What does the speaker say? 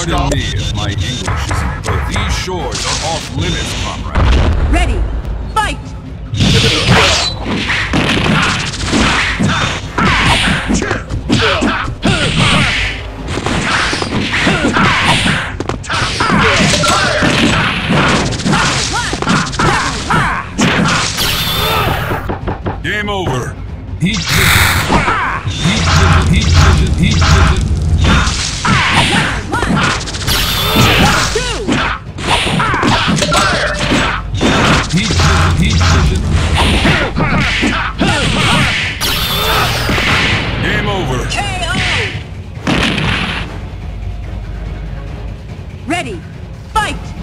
Pardon me if my English isn't good. These shores are off limits, comrade. Ready, fight! Game over. Heat visit. Heat visit. Heat visit. Heat visit. Heat visit. Heat visit. Game over. KO! Ready, fight!